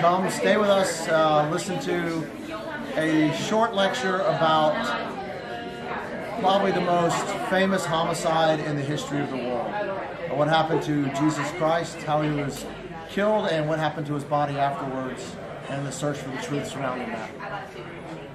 come stay with us, listen to a short lecture about probably the most famous homicide in the history of the world. What happened to Jesus Christ, how he was killed, and what happened to his body afterwards, and the search for the truth surrounding that.